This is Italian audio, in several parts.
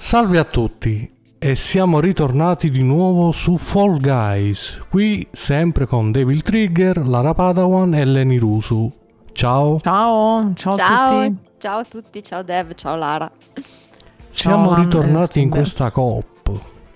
Salve a tutti e siamo ritornati di nuovo su Fall Guys, qui sempre con Devil Trigger, Lara Padawan e Lenny Rusu. Ciao! Ciao, ciao a tutti. Ciao a tutti, ciao Dev, ciao Lara. Siamo Ciao, ritornati in questa coop.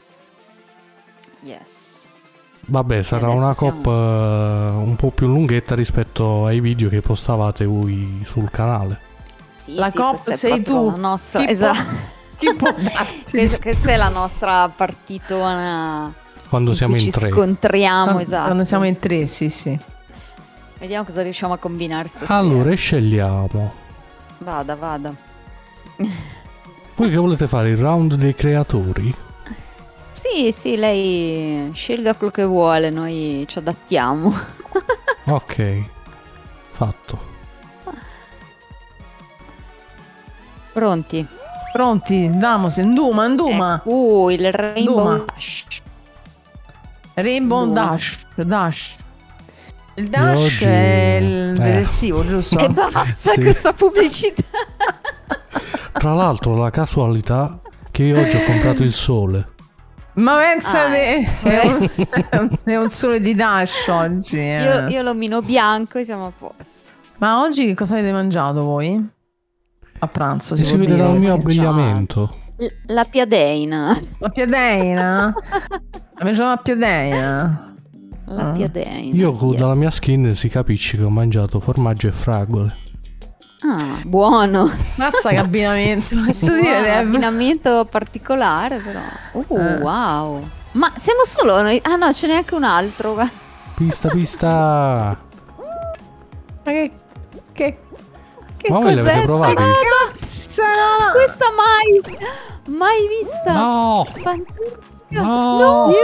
Yes. Vabbè, sarà adesso una coop un po' più lunghetta rispetto ai video che postavate voi sul canale. Sì, La coop questa è sei proprio tu. la nostra, Chi esatto. Chi può darti? Questa è la nostra partitona Quando siamo cui in ci tre. scontriamo, esatto. Quando siamo in tre, sì. Vediamo cosa riusciamo a combinare stasera. Allora, scegliamo. Vada. Voi che volete fare? Il round dei creatori? Sì, lei scelga quello che vuole, noi ci adattiamo. Ok, fatto. Pronti? Pronti? Vamos, Nduma. Il Rainbow Duma. Dash. Rainbow Nduma. Dash. Il dash oggi- è il detersivo, giusto? E basta Sì. questa pubblicità. Tra l'altro, la casualità che io oggi ho comprato il sole. Ma pensate, ecco. è un sole di dash oggi. Io l'omino bianco e siamo a posto. Ma oggi che cosa avete mangiato voi? A pranzo, Si può vede dire. dal mio mangiato. abbigliamento. La piadeina. La piadeina? Mangiamo la piadeina? La piadeina. Io yes. dalla mia skin si capisce che ho mangiato formaggio e fragole. Ah, buono. Mazza che abbinamento. Posso Wow, dire, Deb? abbinamento particolare però. Eh. Wow. Ma siamo solo noi? Ah no, ce n'è anche un altro. guarda. Pista. Ma che Ma voi le avete cos'è provate? sta roba? cazzo? Questa mai vista. No! Fantastica. No! No!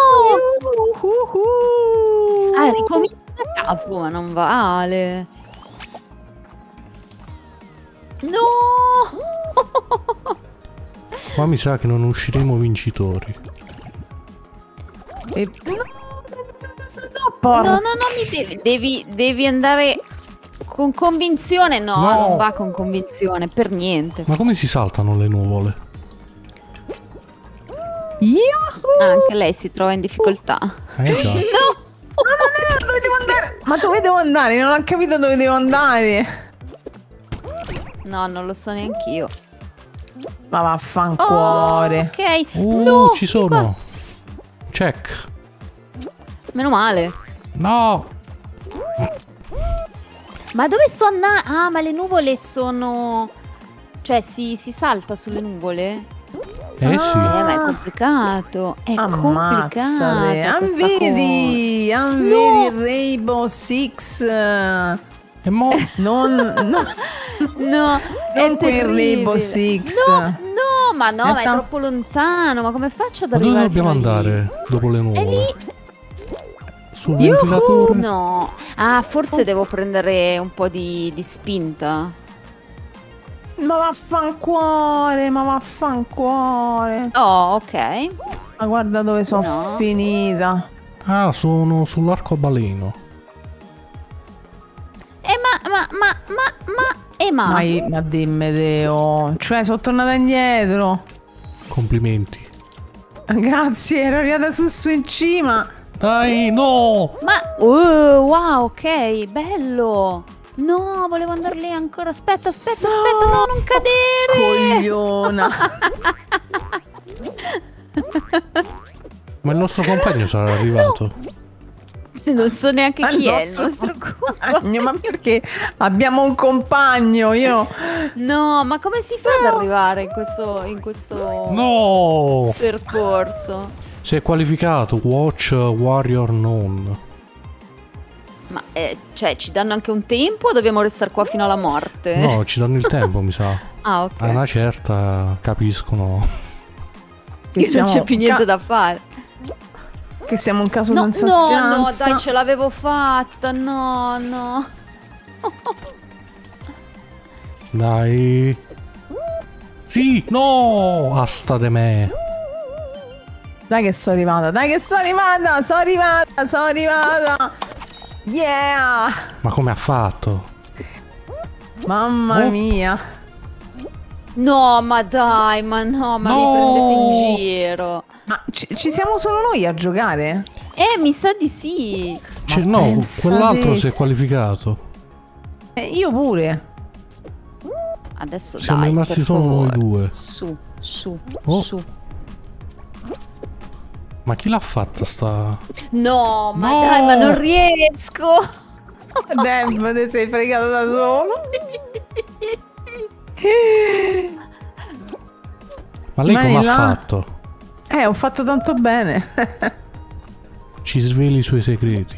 Uhuhu. Ah, ricomincia da capo, ma non vale. No! Qua mi sa che non usciremo vincitori. E... No, No, devi andare con convinzione. No, No. non va con convinzione, per niente. Ma come si saltano le nuvole? Anche lei si trova in difficoltà. Già. No! dove devo andare? Ma dove devo andare? Non ho capito dove devo andare. No, non lo so neanch'io. Ma vaffancuore. Ok. No, ci di qua. sono. Check. Meno male. No! Ma dove sto andando? Ah, ma le nuvole sono... Cioè, si salta sulle nuvole? Eh sì. Ma è complicato. È Ammazzate. complicata questa Vedi il Rainbow Six. E mo? No, No, è non quel terribile. Rainbow Six. No, ma è Aspetta. troppo lontano. Ma come faccio ad Ma dove arrivare dobbiamo fino a lì? andare dopo le È nuvole? lì? Sul ventilatore? No. Ah, forse devo prendere un po' di spinta. Ma vaffancuore. Oh, ok. Ma guarda dove sono No. finita. Ah, sono sull'arcobaleno. Ma Ma dimmi Deo. Cioè sono tornata indietro. Complimenti. Grazie, ero arrivata su in cima. Dai, no! wow, ok, bello. No, volevo andare lì ancora. Aspetta, no, non cadere. Cogliona. Ma il nostro compagno sarà arrivato. Non so neanche chi è il nostro nostro compagno, ma perché abbiamo un compagno? Io No, ma come si fa ad arrivare in questo No! percorso? Si è qualificato. Watch Warrior Non. Ma cioè, ci danno anche un tempo o dobbiamo restare qua fino alla morte? No, ci danno il tempo, mi sa. Ah, ok. A una certa capiscono. Che non c'è più niente da fare. che siamo un caso No, senza no, speranza. dai, ce l'avevo fatta. No. Dai. Sì, no! Asta de me. Dai che sono arrivata, sono arrivata. Yeah! Ma come ha fatto? Mamma Oh. mia. No, ma dai, ma no, ma No! mi prendete in giro. Ma ci siamo solo noi a giocare? Mi sa di sì. No, pensa quell'altro te. si è qualificato. Io pure. Adesso Siamo dai, rimasti per solo noi favore. due. Su, su, Oh. su. Ma chi l'ha fatta sta... No, ma No! dai, ma non riesco. Deb, te sei fregato da solo. Ma lei come ha là. fatto? Ho fatto tanto bene. Ci sveli i suoi segreti.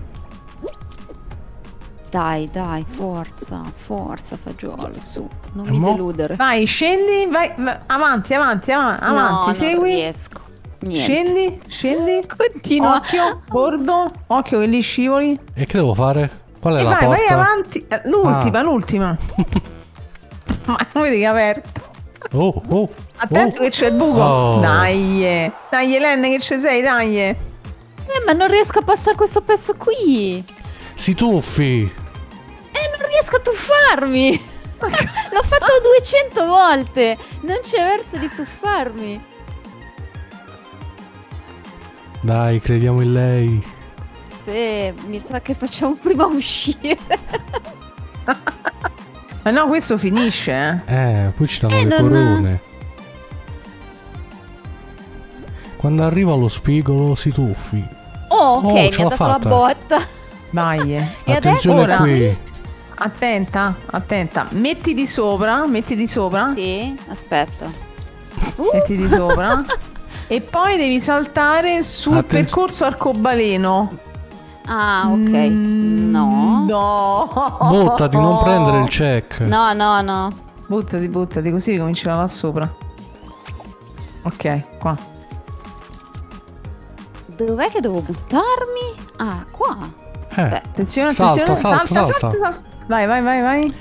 Dai, dai, forza, forza, fagiolo, su. Non E mi mo? deludere. Vai, scendi, vai, avanti, avanti, avanti, No, segui. non riesco. Niente. Scendi, scendi. Continua. Occhio, bordo, occhio che li scivoli. E che devo fare? Qual è E la vai, porta? vai avanti. L'ultima, Ah. l'ultima. Ma non vedi che è aperto. Oh, oh. Attento oh. che c'è il buco. Oh. Dai, dai, Elen, che ci sei, dai. Ma non riesco a passare questo pezzo qui. Si tuffi. Non riesco a tuffarmi. L'ho fatto 200 volte. Non c'è verso di tuffarmi. Dai, crediamo in lei. Sì, mi sa che facciamo prima uscire. Ma no, questo finisce, Poi ci danno le non- corone. Quando arriva lo spigolo si tuffi. Oh, ok, Oh, mi ce ha l'ha dato la fatta. botta. Dai. E Attenzione adesso? qui. Attenta, attenta. Metti di sopra, metti di sopra. Sì, aspetta. Metti di sopra. E poi devi saltare sul percorso arcobaleno. Ah, ok. No. No. Buttati, non prendere il check. No, no, no. Buttati, buttati, così ricominci da là sopra. Ok, qua. Dov'è che devo buttarmi? Ah, qua. Aspetta. Attenzione, Salta, attenzione. salta, salta. salta. Vai, vai, vai, vai.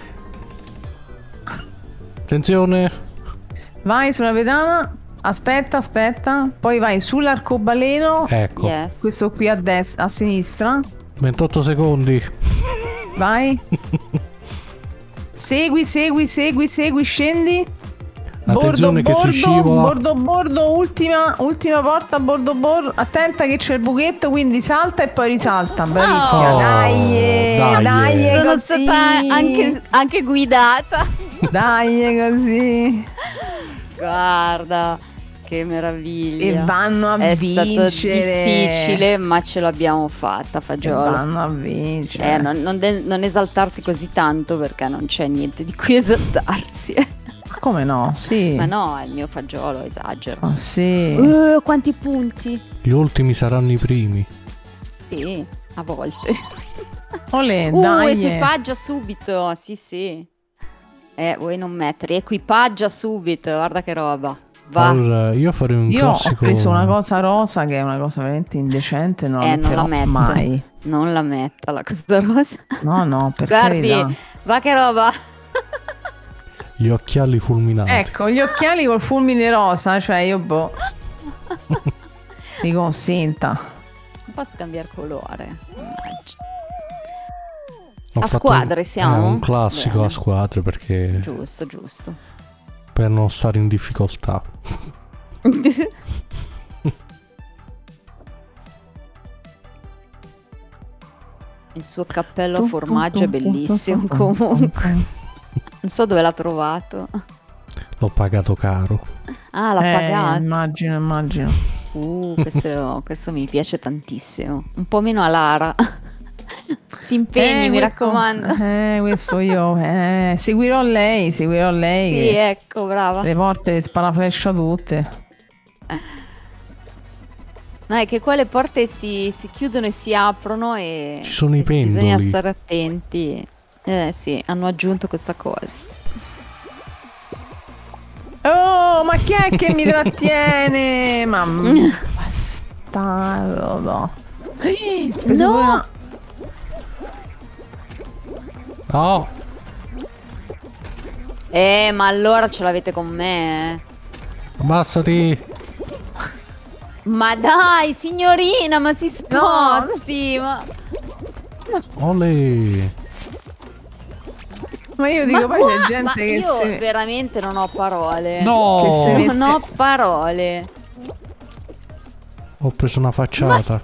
Attenzione. Vai sulla pedana. Aspetta, aspetta. Poi vai sull'arcobaleno. Ecco. Yes. Questo qui a destra, a sinistra. 28 secondi. Vai. Segui, segui, segui, segui, scendi. Attenzione che si scivola. Bordo, bordo, ultima porta, bordo, bordo. Attenta che c'è il buchetto, quindi salta e poi risalta. Bravissima. Oh, dai, dai. dai, Sono così. stata anche guidata. Dai, così. Guarda, che meraviglia. E vanno a È vincere. stato difficile, ma ce l'abbiamo fatta, E fagiolo. vanno a vincere. Non esaltarti così tanto perché non c'è niente di cui esaltarsi. Come no? Sì. Ma no, è il mio fagiolo, esagero. Ma sì. Quanti punti? Gli ultimi saranno i primi. Sì, a volte. Olè, dai. Equipaggia subito, sì sì. Vuoi non mettere? Equipaggia subito, guarda che roba. Va. Allora, io farei un Io ho classico. preso una cosa rosa che è una cosa veramente indecente. Non la Non la metterò metta. mai. Non la metta la cosa rosa. No, no, per Guardi, carità. va che roba. Gli occhiali fulminanti. Ecco, gli occhiali col fulmine rosa, cioè io boh. Mi consenta. Non posso cambiare colore. Mannaggia. L'ho A fatto squadre siamo? un classico Bene. a squadre perché Giusto, giusto. per non stare in difficoltà. Il suo cappello a formaggio è bellissimo comunque. Non so dove l'ha trovato. L'ho pagato caro. Ah, l'ha pagato. Immagino, immagino. Questo mi piace tantissimo. Un po' meno a Lara. Si impegni, mi Questo- raccomando. questo io. Seguirò lei, seguirò lei. Sì, ecco, brava. Le porte le sparaflescia tutte. No, è che qua le porte si chiudono e si aprono e Ci sono i bisogna pendoli. stare attenti. Sì, hanno aggiunto questa cosa. Oh, ma chi è che mi trattiene? Mamma bastardo. Preso No! pure una- No! Ma allora ce l'avete con me, eh? Abbassati! Ma dai, signorina, ma si sposti, ma... Olè! Ma io dico, poi c'è gente Ma che io se... veramente non ho parole. No! Che se Non ho parole. Ho preso una facciata.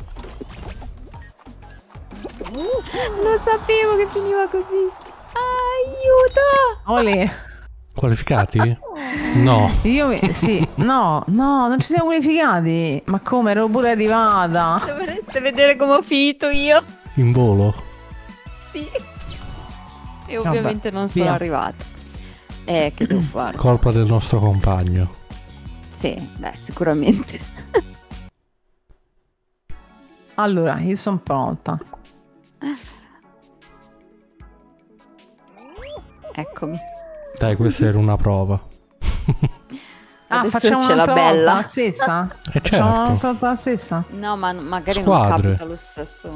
Lo sapevo che finiva così. Aiuto! Olè. Qualificati? No. Sì, no, non ci siamo qualificati. Ma come, ero pure arrivata. Dovreste vedere come ho finito io. In volo. Sì. E ovviamente non sono via. arrivata. Che devo fare? Colpa del nostro compagno. Sì, beh, sicuramente. Allora, io sono pronta. Eccomi. Dai, questa era una prova. Adesso Facciamo c'è la un'altra bella. volta la stessa? E Facciamo certo. un'altra volta la stessa? No, ma magari Squadre. non capita lo stesso.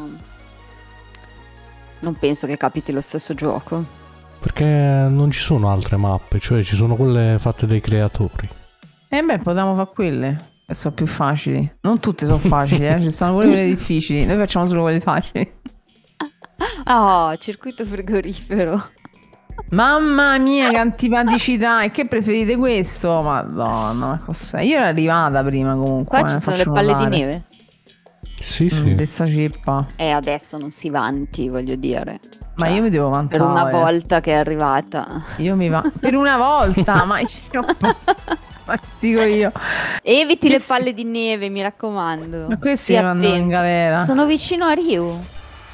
Non penso che capiti lo stesso gioco. Perché non ci sono altre mappe, cioè ci sono quelle fatte dai creatori. Beh, potevamo fare quelle. Che sono più facili. Non tutte sono facili, ci stanno pure quelle difficili. Noi facciamo solo quelle facili. Oh, circuito frigorifero. Mamma mia, che antipaticità. E che preferite questo? Madonna, ma cos'è? Io ero arrivata prima comunque. Qua ci sono le palle di neve. Sì, sì. Questa cippa. E adesso non si vanti, voglio dire. Ma io mi devo vantare. Per una volta che è arrivata. Io mi va. Per una volta, ma io. Ma dico io. Eviti le Questi- palle di neve, mi raccomando. Ma questi Stii vanno in attento. galera. Sono vicino a Ryu.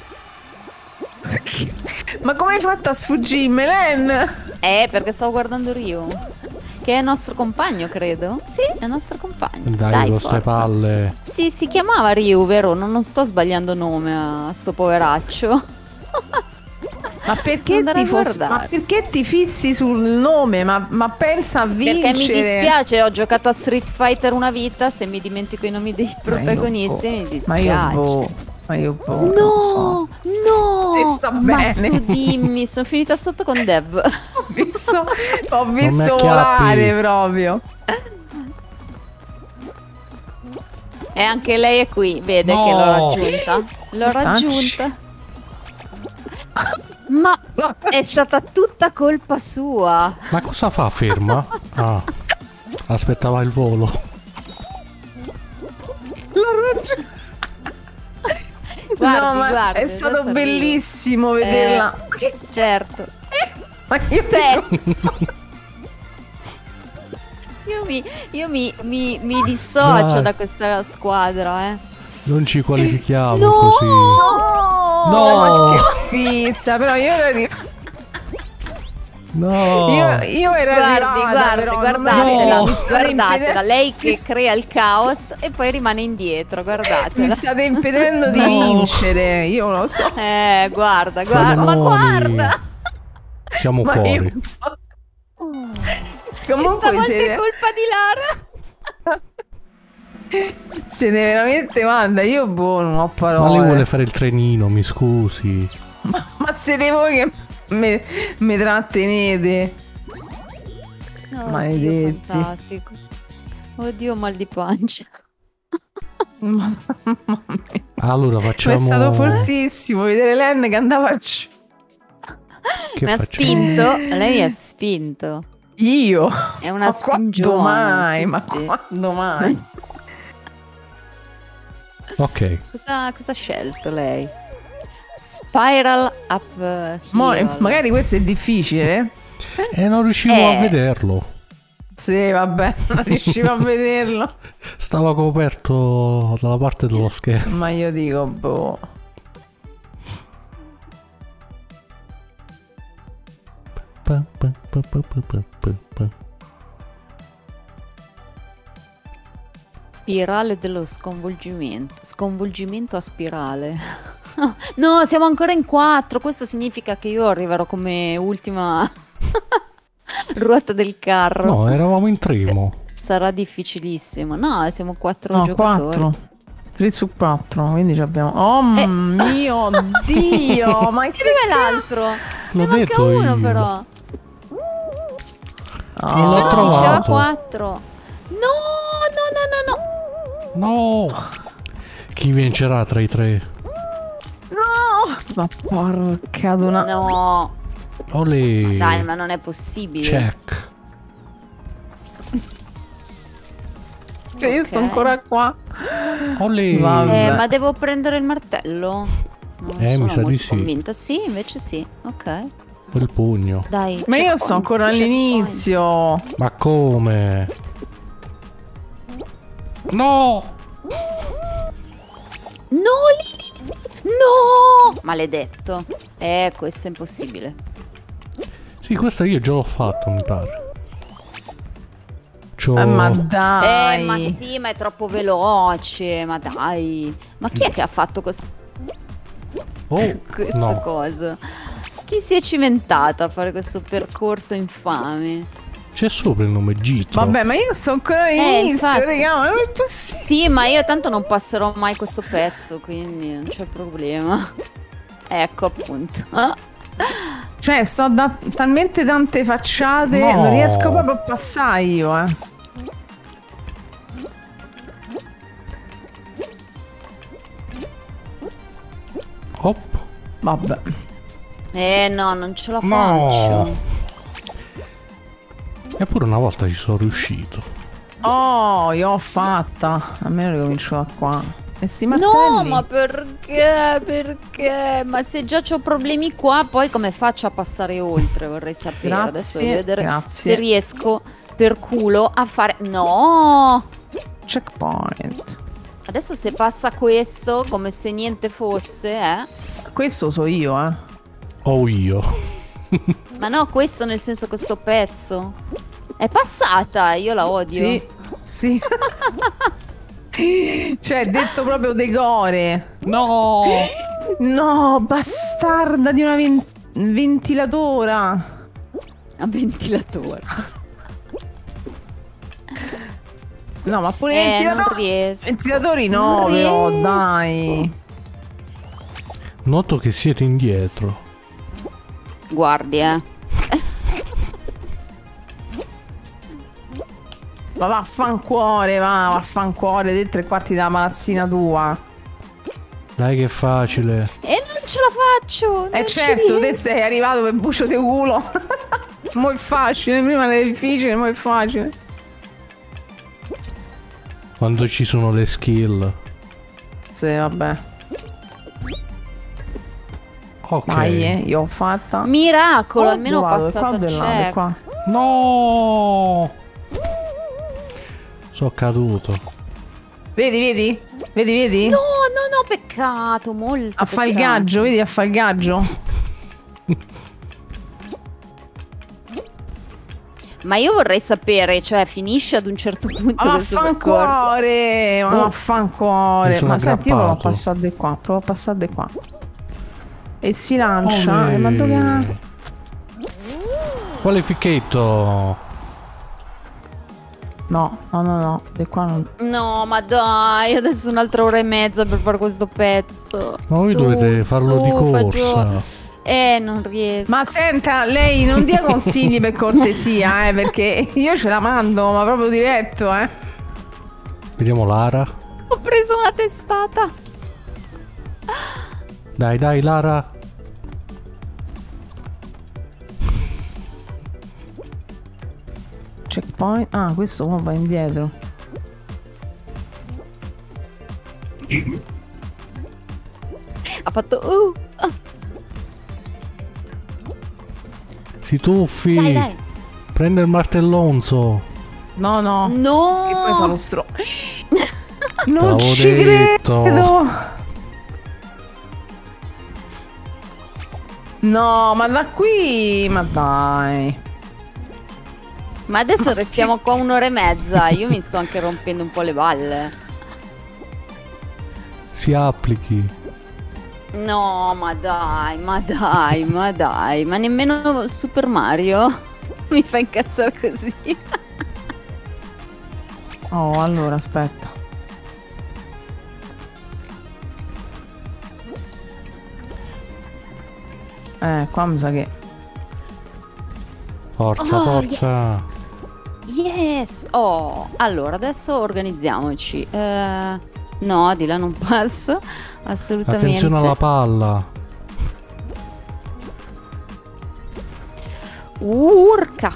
Ma come hai fatto a sfuggirmi, Len? Perché stavo guardando Ryu. Che è il nostro compagno, credo. Sì, è il nostro compagno. Dai, lo forza. ste palle. Sì, si chiamava Ryu, vero? Non sto sbagliando nome a sto poveraccio. Ma perché, Andare a ma guardare. perché ti fissi sul nome? Ma pensa a vincere. Perché mi dispiace, ho giocato a Street Fighter una vita, se mi dimentico i nomi dei protagonisti mi dispiace. Ma io boh, non No, no! E sta Ma bene. tu dimmi, sono finita sotto con Dev. so. Ho Non mi visto acchiappi. volare proprio. E anche lei è qui, vede No. che l'ho raggiunta. L'ho raggiunta. Ma è stata tutta colpa sua. Ma cosa fa ferma? Ah, aspettava il volo. L'ho raggiunto. Guardi, No, ma guardi, è stato adesso bellissimo vederla. Certo. Ma io Io mi dissocio Dai. da questa squadra, Non ci qualifichiamo No! così. No! Ma che pizza, però io ero arrivata. No! Io ero arrivata, però non me Guardatela, No. mi state guardatela, impedendo- lei che crea il caos e poi rimane indietro, Mi guardatela. state impedendo di No. vincere, io lo so. Guarda, Siamo ma noi. guarda. Siamo Ma fuori. io... Comunque Stavolta è siete, colpa di Lara. siete veramente, guarda, io boh, non ho Ma lei parole. vuole fare il trenino, mi scusi. Ma siete voi che mi trattenete. No, Maledetti. Oddio, fantastico. Oddio, mal di pancia. Mamma mia. Allora Ma è facciamo... stato fortissimo vedere Len che andava a Che Mi ha facciamo? spinto, lei mi ha spinto. Io. È una Ma quando spingiona. mai? sì, Ma sì. quando mai? Ok. Cosa ha scelto lei? Spiral up hill. Magari questo è difficile. E non riuscivo a vederlo. Sì, vabbè, non riuscivo a vederlo. Stava coperto dalla parte dello schermo. Ma io dico, boh. Spirale dello sconvolgimento. Sconvolgimento a spirale. No, siamo ancora in 4. Questo significa che io arriverò come ultima ruota del carro. No, eravamo in primo. Sarà difficilissimo. No, siamo 4 No, giocatori. 4. 3 su 4, quindi ci abbiamo... Oh mio Dio, ma E che... dov'è l'altro? L'ho Ne manca detto uno io. però. Non l'ho Oh, trovato. Diceva 4. No, no. No! Chi vincerà tra i tre? No! Ma porca d'una... No. Olè. Dai, ma non è possibile. Check. Cioè, io sto Ok. ancora qua. Olè. Vabbè. Ma devo prendere il martello? Non Mi sono sa di molto sì. convinta. Sì, invece sì. Ok. Quel pugno. Dai. Ma io checkpoint, sto ancora checkpoint. all'inizio. Ma come? No! No, Lili! No! Maledetto. Questo è impossibile. Sì, questa io già l'ho fatta, mi pare. Ma dai. Ma sì, ma è troppo veloce. Ma dai. Ma chi è che ha fatto questa Oh, no. cosa? Chi si è cimentato a fare questo percorso infame? C'è sopra il nome Gitro. Vabbè, ma io sto ancora all'inizio, infatti. raga, ma non è possibile. Sì, ma io tanto non passerò mai questo pezzo, quindi non c'è problema. Ecco appunto. Cioè, sto da talmente tante facciate, No. non riesco proprio a passare io, eh. Hop. Vabbè. No, non ce la No. faccio. Eppure una volta ci sono riuscito. Oh, io ho fatta. Almeno ricomincio da qua. E sti martelli. No, ma perché? Perché? Ma se già ho problemi qua, poi come faccio a passare oltre? Vorrei sapere. Grazie, Adesso voglio vedere grazie. se riesco per culo a fare... No! Checkpoint. Adesso se passa questo, come se niente fosse, Questo so io, eh. O io. Ma no, questo nel senso questo pezzo. È passata, io la odio. Sì. Sì. Cioè, detto proprio decore. No! No, bastarda di una ventilatora. A ventilatore. No, ma pure i Non ventilatori. riesco. Ventilatori no, Non però, riesco. dai. Noto che siete indietro. Guardi, Ma vaffancuore, va, vaffancuore, dei 3/4 della palazzina tua. Dai che è facile. E non ce la faccio. E non ci certo, te riesco. sei arrivato per bucio di culo. Mo' è facile, prima era difficile, mo' è facile. Quando ci sono le skill. Sì, vabbè. Ok. Dai, io ho fatta. Miracolo, Oh, almeno ho dove vado? passato Qua o il di là, di check. qua. No! Sono caduto. Vedi, vedi? Vedi, vedi? No, no, no, peccato, molto A fa il peccato. gaggio, vedi, a fa il gaggio. Ma io vorrei sapere, cioè finisce ad un certo punto Ma questo percorso. vaffancuore, ma Oh, mi vaffancuore. sono Ma senti, io provo a aggrappato. passare di qua, provo a passare di qua. E si lancia, e ma Olè. dove... Qualifichetto. No, no, no, no, di qua non... No, ma dai, adesso un'altra ora e mezza per fare questo pezzo. Ma voi Su, dovete farlo di su, corsa. non riesco. Ma senta, lei non dia consigli per cortesia, perché io ce la mando, ma proprio diretto, Vediamo Lara. Ho preso una testata. Dai, dai, Lara. Checkpoint. Ah, questo qua va indietro. Ha fatto Si tuffi. Dai, dai. Prende il martellonzo. No, no. No. E poi fa lo stro... Non T'avevo ci detto. credo. No, ma da qui... Ma dai. Ma adesso restiamo qua un'ora e mezza. Io mi sto anche rompendo un po' le balle. Si applichi. No, ma dai, ma dai, ma dai. Ma nemmeno Super Mario mi fa incazzare così. Oh, allora, aspetta. Qua mi sa che... Forza, Oh, forza. Yes. Oh, allora adesso organizziamoci. No, di là non passo. Assolutamente. Attenzione alla palla. Urca!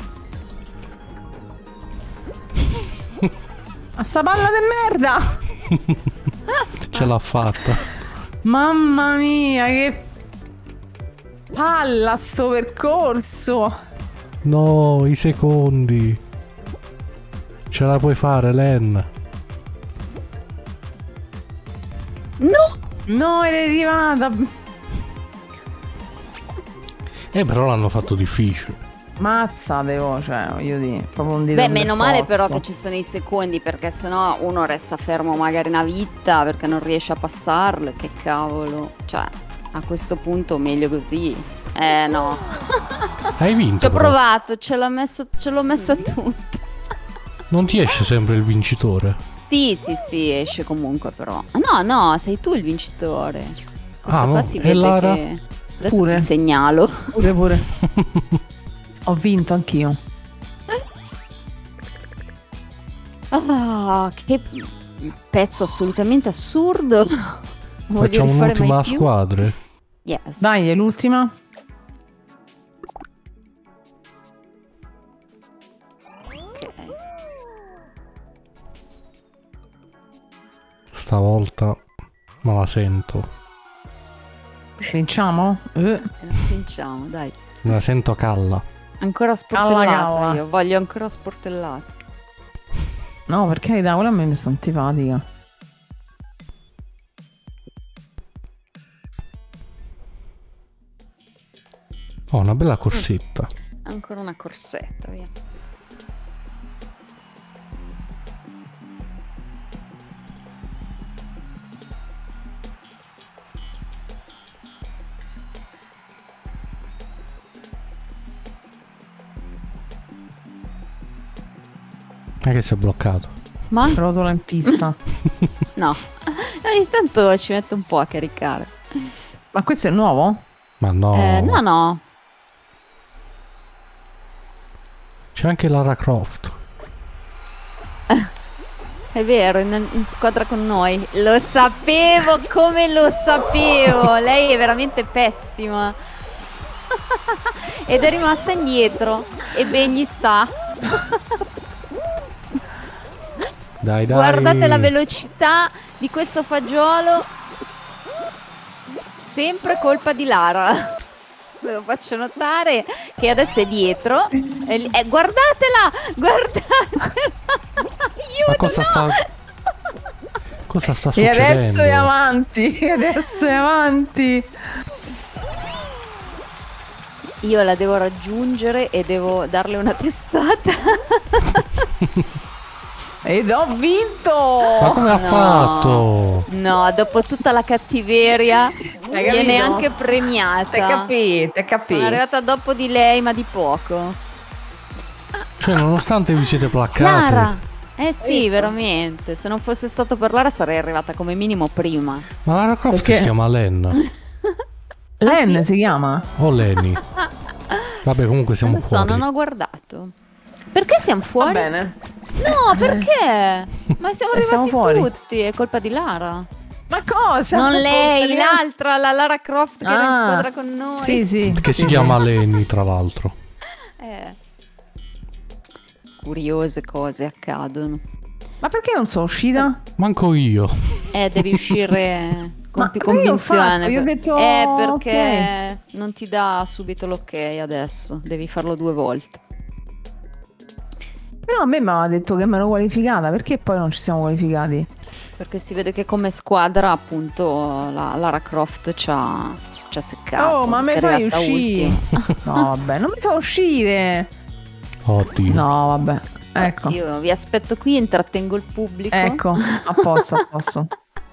A sta palla di merda! Ce l'ha fatta. Mamma mia, che palla sto percorso! No, i secondi. Ce la puoi fare, Len. No! No, è arrivata! Però l'hanno fatto difficile. Mazza, cioè, voglio dire, proprio un dito Beh, nel meno male però posto. che ci sono i secondi, perché sennò uno resta fermo magari una vita perché non riesce a passarle. Che cavolo. Cioè, a questo punto meglio così. No. Hai vinto. Ci ho però. provato, ce l'ho messa tutta. Non ti esce sempre il vincitore? Sì, esce comunque però. No, sei tu il vincitore. Questo qua si e vede Lara? che... Adesso Pure. ti segnalo. Pure. Ho vinto anch'io. Ah, che pezzo assolutamente assurdo. Voglio Facciamo rifare un'ultima mai più. squadre. Yes. Dai, è l'ultima. Ok. Stavolta me la sento. Vinciamo? Vinciamo, dai. Me la sento calla. Ancora sportellata Calla. io, voglio ancora sportellata. No, per carità, quella a me mi sta antipatica. Oh, una bella corsetta. Ancora una corsetta, via. Ma che si è bloccato? Ma? Rotola in pista. No. Ogni tanto ci metto un po' a caricare. Ma questo è nuovo? Ma no. No. C'è anche Lara Croft. È vero, in squadra con noi. Lo sapevo, come lo sapevo. Lei è veramente pessima. Ed è rimasta indietro. E ben gli sta. Dai. Guardate la velocità di questo fagiolo. Sempre colpa di Lara. Ve lo faccio notare che adesso è dietro. Guardatela! Guardatela! Ma Aiuto, cosa no! sta... Cosa sta E succedendo? adesso è avanti. E adesso è avanti. Io la devo raggiungere e devo darle una testata. Ed ho vinto. Ma come ha No. fatto? No, dopo tutta la cattiveria Hai viene capito? anche premiata. T'hai capito, t'hai Sono capito. arrivata dopo di lei, ma di poco. Cioè, nonostante vi siete placcate. Lara! Eh sì, veramente. Se non fosse stato per Lara sarei arrivata come minimo prima. Ma Lara Croft Perché? si chiama Len. Len sì? si chiama? O Lenny. Vabbè, comunque siamo Non lo so, fuori. non ho guardato. Perché siamo Va fuori? bene. No, perché? Ma siamo arrivati siamo fuori. tutti, è colpa di Lara. Ma cosa? Non lei, Colpa di- l'altra, la Lara Croft che era in Ah, squadra con noi. Sì, sì. Che si sì, chiama Lenny, tra l'altro. Curiose cose accadono. Ma perché non sono uscita? Manco io. Devi uscire con Ma più io ho convinzione. fatto, io ho detto, perché non ti dà subito l'ok adesso, devi farlo 2 volte. Però a me mi aveva detto che mi ero qualificata. Perché poi non ci siamo qualificati? Perché si vede che come squadra appunto la Lara Croft ci ha seccato. Oh, ma mi è fai arrivata uscire? ultima. No, vabbè, non mi fa uscire. Oddio. No, vabbè. Ecco. Io vi aspetto qui, intrattengo il pubblico. Ecco, a posto, a posto.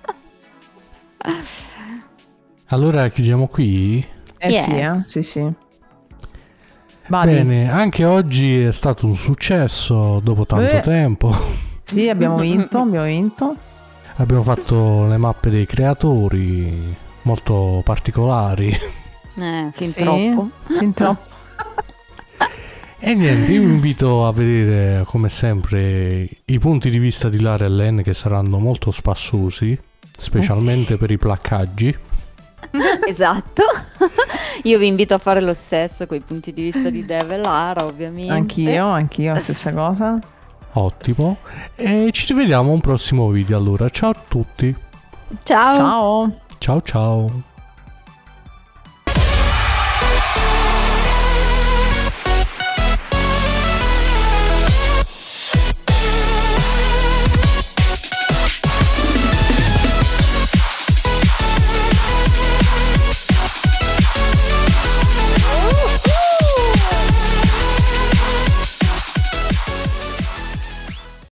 Allora chiudiamo qui? Yes. Sì, sì. Vadi. Bene, anche oggi è stato un successo dopo tanto tempo. Sì, abbiamo vinto, abbiamo vinto. Abbiamo fatto le mappe dei creatori, molto particolari. Fin Sì, troppo. fin troppo. E niente, io vi invito a vedere come sempre i punti di vista di Lara e Len, che saranno molto spassosi, specialmente per i placcaggi. Esatto. Io vi invito a fare lo stesso con i punti di vista di Dave e Lara, ovviamente. Anch'io, stessa cosa. Ottimo. E ci rivediamo a un prossimo video allora. Ciao a tutti. Ciao. Ciao. Ciao ciao.